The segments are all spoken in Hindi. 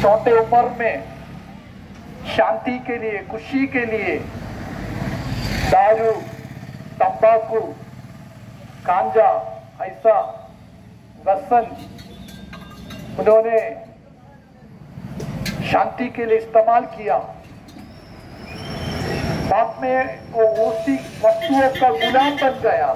छोटे उम्र में शांति के लिए, खुशी के लिए दारू, तंबाकू, गांजा ऐसा व्यसन उन्होंने शांति के लिए इस्तेमाल किया। बाद में वो उसी वस्तुओं का गुलाम बन गया।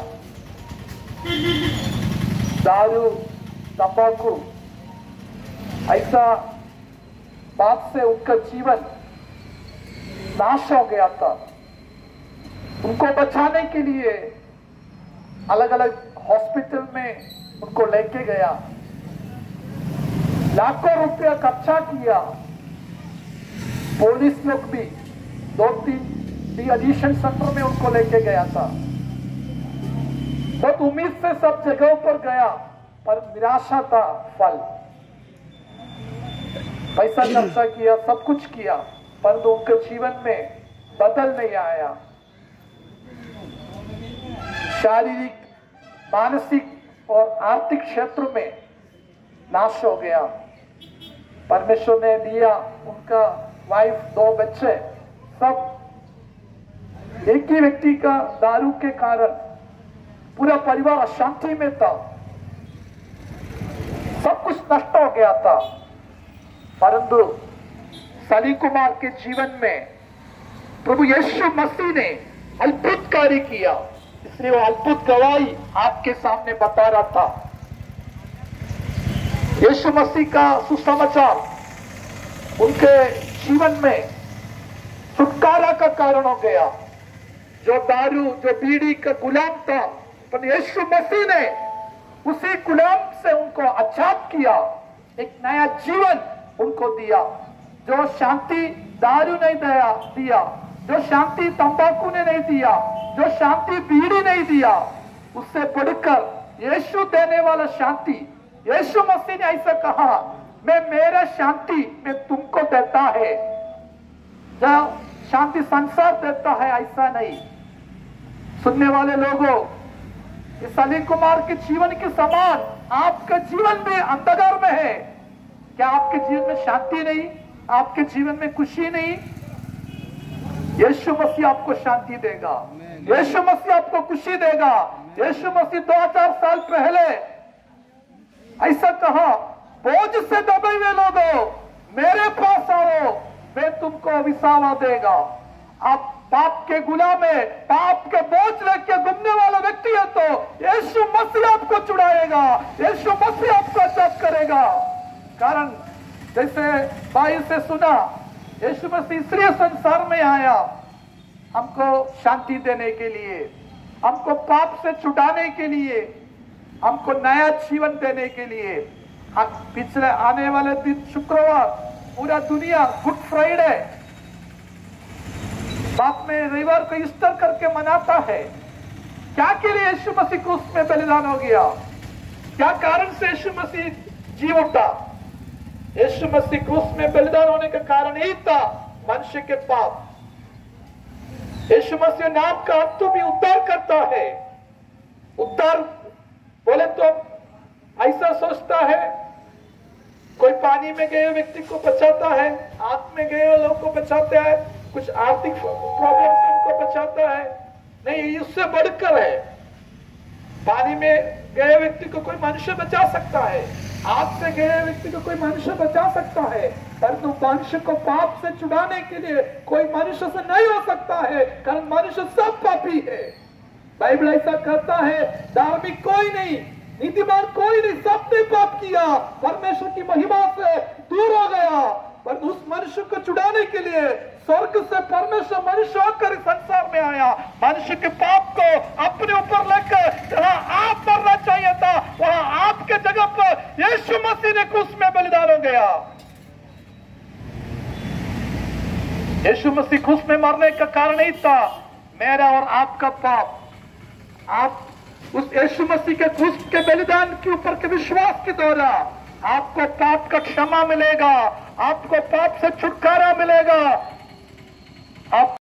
दारू, तंबाकू ऐसा बात से उनका जीवन नाश हो गया था। उनको बचाने के लिए अलग अलग हॉस्पिटल में उनको लेके गया, लाखों रुपया खर्चा किया। पुलिस लोग भी 2-3 एडिशन सेंटर में उनको लेके गया था। बहुत उम्मीद से सब जगहों पर गया, पर निराशा था फल। पैसा खर्चा किया, सब कुछ किया, परंतु उनके जीवन में बदल नहीं आया। शारीरिक, मानसिक और आर्थिक क्षेत्र में नाश हो गया। परमेश्वर ने दिया उनका वाइफ, 2 बच्चे, सब एक ही व्यक्ति का दारू के कारण पूरा परिवार अशांति में था, सब कुछ नष्ट हो गया था। परंतु सलीम कुमार के जीवन में प्रभु यीशु मसीह ने अद्भुत कार्य किया, इसलिए वो अद्भुत गवाही आपके सामने बता रहा था। यीशु मसीह का सुसमाचार उनके जीवन में छुटकारा का कारण हो गया। जो दारू, जो बीड़ी का गुलाम था, पर यीशु मसीह ने उसी गुलाम से उनको आजाद किया, एक नया जीवन उनको दिया। जो शांति दारू नहीं दिया, जो शांति तंबाकू ने नहीं दिया, जो शांति बीड़ी नहीं दिया, उससे बढ़कर यीशु देने वाला शांति। यीशु मसीह ने ऐसा कहा, मैं मेरा शांति मैं तुमको देता है, जो शांति संसार देता है ऐसा नहीं। सुनने वाले लोगों, इस सलीम कुमार के जीवन के समान आपका जीवन भी अंधकार में है। क्या आपके जीवन में शांति नहीं? आपके जीवन में खुशी नहीं? यीशु मसीह आपको शांति देगा, यीशु मसीह आपको खुशी देगा। यीशु मसीह 2000 साल पहले ऐसा कहा, बोझ से दबे हुए लोगों मेरे पास आओ, मैं तुमको विसावा देगा। आप पाप के गुलाम है, पाप के बोझ लेके घूमने वाला व्यक्ति है, तो यीशु मसीह आपको छुड़ाएगा, यीशु मसीह आपको आजाद करेगा। कारण जैसे भाई से सुना, यीशु मसीह इसलिए संसार में आया, हमको शांति देने के लिए, हमको पाप से छुड़ाने के लिए, हमको नया जीवन देने के लिए। पिछले आने वाले दिन शुक्रवार पूरा दुनिया गुड फ्राइडे, बाद में रविवार को ईस्टर करके मनाता है। क्या के लिए यीशु मसीह क्रूस में बलिदान हो गया? क्या कारण से यीशु मसीह जी उठा? यीशु मसीह क्रूस में बलिदान होने का कारण यही था, मनुष्य के पाप। यीशु मसीह नाम का अर्थ भी उद्धार करता है। उद्धार बोले तो ऐसा सोचता है, कोई पानी में गए व्यक्ति को बचाता है, आग में गए लोगों को बचाता है, कुछ आर्थिक प्रॉब्लम से उनको बचाता है। नहीं, उससे बढ़कर है। पानी में गए व्यक्ति को कोई मनुष्य बचा सकता है, आग से गए व्यक्ति को कोई मनुष्य बचा सकता है, परंतु मनुष्य को पाप से छुड़ाने के लिए कोई मनुष्य से नहीं हो सकता है, कारण मनुष्य सब पापी है। बाइबल ऐसा कहता है, धार्मिक कोई नहीं, नीतिमान कोई नहीं, सबने पाप किया, परमेश्वर की महिमा से दूर हो गया। पर उस मनुष्य को छुड़ाने के लिए स्वर्ग से परमेश्वर मनुष्य होकर संसार में आया। मनुष्य के पाप को अपने ऊपर लेकर जहां आप मरना चाहिए था, वहां आपके जगह पर यीशु मसीह ने क्रूस में बलिदान हो गया। यीशु मसीह क्रूस में मरने का कारण ही था मेरा और आपका पाप। आप उस यीशु मसीह के क्रूस के बलिदान के ऊपर के विश्वास के द्वारा आपको पाप का क्षमा मिलेगा, आपको पाप से छुटकारा मिलेगा। आप